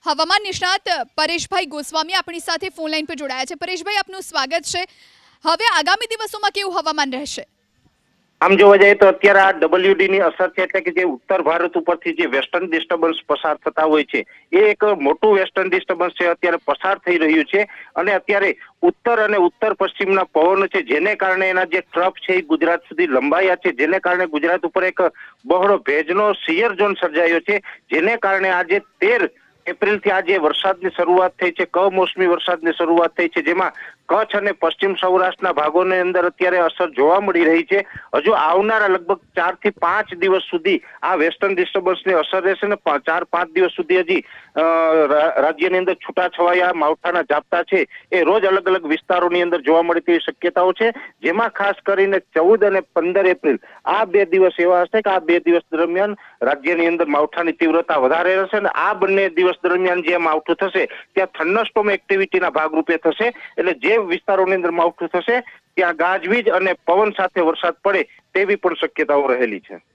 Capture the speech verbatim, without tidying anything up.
હવામાન નિષ્ણાત પરેશભાઈ ગોસ્વામી આપણી સાથે ફોન લાઈન પર જોડાયા છે। પરેશભાઈ, આપનું સ્વાગત છે। હવે આગામી દિવસોમાં કેવું હવામાન રહેશે? આમ જોવા જાય તો અત્યારે આ ડબલ્યુડી ની અસર છે, એટલે કે જે ઉત્તર ભારત ઉપરથી જે વેસ્ટર્ન ડિસ્ટર્બન્સ પસાર થતા હોય છે એ એક મોટું વેસ્ટર્ન ડિસ્ટર્બન્સ છે, અત્યારે પસાર થઈ રહ્યું છે અને અત્યારે ઉત્તર અને ઉત્તર પશ્ચિમના પવનો છે, જેને કારણે એના જે ટ્રફ છે એ ગુજરાત સુધી લંબાયા છે, જેને કારણે ગુજરાત ઉપર એક બહોળો ભેજનો શિયર ઝોન સર્જાયો છે, જેને કારણે આજે તેર એપ્રિલ થી આજે વરસાદની શરૂઆત થઈ છે, કમોસમી વરસાદની શરૂઆત થઈ છે, જેમાં કચ્છ અને પશ્ચિમ સૌરાષ્ટ્રના ભાગોની અંદર અત્યારે અસર જોવા મળી રહી છે। હજુ આવનારા લગભગ ચાર થી પાંચ દિવસ સુધી આ વેસ્ટર્ન ડિસ્ટર્બન્સની અસર રહેશે ને ચાર પાંચ દિવસ સુધી હજી રાજ્યની અંદર છૂટાછવાયા માવઠાના ઝાપટા છે એ રોજ અલગ અલગ વિસ્તારોની અંદર જોવા મળે તેવી શક્યતાઓ છે, જેમાં ખાસ કરીને ચૌદ અને પંદર એપ્રિલ આ બે દિવસ એવા હશે કે આ બે દિવસ દરમિયાન રાજ્યની અંદર માવઠાની તીવ્રતા વધારે રહેશે અને આ બંને દિવસ દરમિયાન જે માવઠું થશે ત્યાં થંડરસ્ટોર્મ એક્ટિવિટીના ભાગરૂપે થશે, એટલે જે વિસ્તારોની અંદર માવઠું થશે ત્યાં ગાજવીજ અને પવન સાથે વરસાદ પડે તેવી પણ શક્યતાઓ રહેલી છે।